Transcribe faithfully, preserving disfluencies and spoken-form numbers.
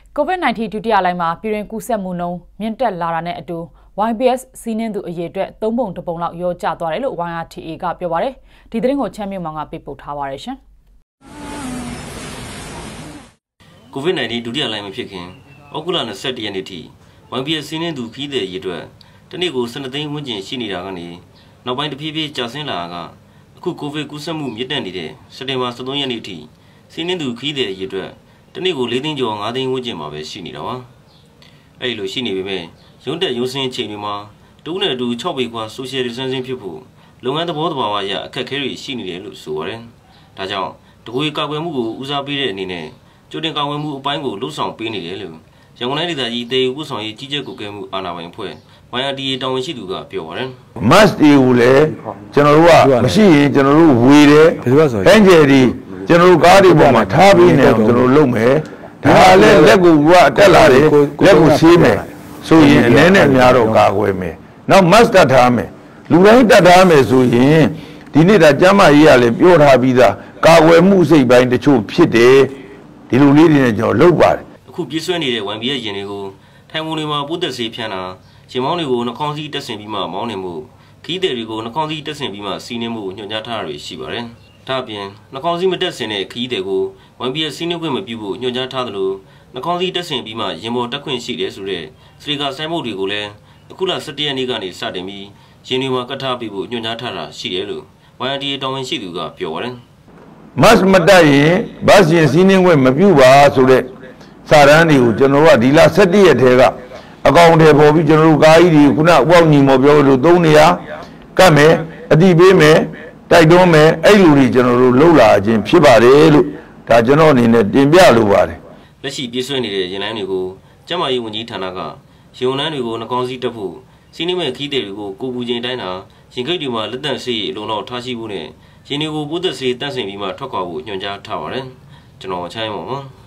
COVID สิบเก้า ဒုတိယလှိုင်းမှာပြည်တွင်ကူးစက်မှုနှုန်းမြင့်တက်လာတာနဲ့အတူ Y B S စီးနှင်းသူအရေအတွက်သုံးပုံတစ်ပုံလောက်ရောကျသွားတယ်လို့ Y R T A ကပြောပါတယ်။ဒီသတင်းကိုချမ်းမြေမောင်ကပေးပို့ထားပါတယ်ရှင်။ COVID สิบเก้า ဒုတိယလှိုင်းမဖြစ်ခင်ဩဂုတ်လ၂၁ရက်နေ့ထိ Y B S စီးနှင်းသူခီးတဲ့အရေအတွက်တစ်နေ့ကို၁၂သိန်းဝန်းကျင်ရှိနေတာကနေနောက်ပိုင်းတဖြည်းဖြည်းကျဆင်းလာတာကအခု COVID ကူးစက်မှုမြင့်တက်နေတဲ့စက်တင်ဘာ၁၃ရက်နေ့ထိစီးနှင်းသူခီးတဲ့အရေအတွက်တနေ့ကို၄သိန်းကျော်၅သိန်းဝန်းကျင်မှာပဲရှိနေတာပါ။အဲဒီလိုရှိနေပေမဲ့ရုံးတက်ရုံးစင်းချိန်တွေမှာတူးနဲ့အတူ၆ပေခွာ social distancing ဖြစ်ဖို့လုပ်ငန်းသဘောတဘာဝအရအခက်အခဲတွေရှိနေတယ်လို့ဆိုပါတယ်။ဒါကြောင့်တကွေကာကွယ်မှုကိုဦးစားပေးတဲ့အနေနဲ့ကြိုတင်ကာကွယ်မှုအပိုင်းကိုလှုပ်ဆောင်ပေးနေတယ်လို့ရန်ကုန်တိုင်းဒေသကြီးတေဦးဆောင်ရေးကြီးကြပ်ကွပ်ကဲမှုအာဏာပိုင်အဖွဲ့ Y R T A တာဝန်ရှိသူကပြောပါတယ်။ mask တွေကိုလည်းကျွန်တော်တို့ကမရှိရင်ကျွန်တော်တို့ဝေတယ်။ဟန်ဂျယ်ဒီကျွန်တော်တို့ကားတွေပေါ်မှာထားပြီးနေအောင်ကျွန်တော်လုပ်မယ်ဒါလည်းလက်ကိုကအတက်လာတယ်လက်ကိုဆေးမယ်ဆိုရင်အနည်းနဲ့အများတော့ကာကွယ်မယ်နောက် mask တတ်ထားမယ်လူတိုင်းတတ်ထားမယ်ဆိုရင်ဒီနေ့ဒါကျမ်းမာရေးကလည်းပြောထားပြီးသားကာကွယ်မှုစိတ်ပိုင်းတချို့ဖြစ်တယ်ဒီလိုလေးတွေနဲ့ကျွန်တော်လုပ်ပါတယ်အခုပြည့်စွဲနေတဲ့ Y B S ရင်တွေကိုထိုင်ဝမ်တွေမှာပိုးသက်ဆေးဖြန်းတာရင်မောင်းတွေကိုနှာခေါင်းစည်းတက်ဆင်ပြီးမှမောင်းနေမှုခီးတဲ့တွေကိုနှာခေါင်းစည်းတက်ဆင်ပြီးမှစီးနှင်းမှုညွှန်ကြားထားတာတွေရှိပါတယ်ဒါ့အပြင်နှာခေါင်းစည်းမတက်ဆင်တဲ့ခီးတဲ့ကို Y B S စီးနှင်းခွင့်မပြုဖို့ညွှန်ကြားထားသလိုနှာခေါင်းစည်းတက်ဆင်ပြီးမှရင်ပေါ်တက်ခွင့်ရှိတယ်ဆိုတဲ့စတေကာဆိုင်ဘုတ်တွေကိုလည်းအခုလ၁၁ရက်နေ့ကနေစတင်ပြီးရင်တွေမှာကတ်ထားပြီးဖို့ညွှန်ကြားထားတာရှိတယ်လို့ Y R T A တာဝန်ရှိသူကပြောပါတယ်။ mask မတက်ရင်ဘတ်ရင်စီးနှင်းခွင့်မပြုပါဆိုတဲ့စာတမ်းတွေကိုကျွန်တော်တို့ကဒီလ၁၁ရက်ထဲကအကောင့်ထဲပေါ်ပြီးကျွန်တော်တို့ကားကြီးတွေခုနဥပေါညီမော်ပြောလို့သုံးနေရကတ်မယ်အတိပေးမယ်တိုက်တွန်းမယ်အဲ့လိုတွေကျွန်တော်တို့လှုပ်လာခြင်းဖြစ်ပါတယ်လို့ဒါကျွန်တော်အနေနဲ့တင်ပြလိုပါတယ်လက်ရှိပြည့်စွဲနေတဲ့ရင်လန်းတွေကိုကျန်းမာရေးဝန်ကြီးဌာနကရင်လန်းတွေကိုနှာခေါင်းစည်းတက်ဖို့စီးနှင်းမဲ့ခီးတဲ့တွေကိုကိုပူချိန်တိုင်းတာရင်ခိတ်တွေမှာလက်တန့်ဆေးအလုံးတော့ထားရှိဖို့နဲ့ရင်တွေကိုပိုးသက်ဆေးတန့်စင်ပြီးမှထွက်ခွာဖို့ညွှန်ကြားထားပါတယ်ကျွန်တော်ချမ်းပါပါ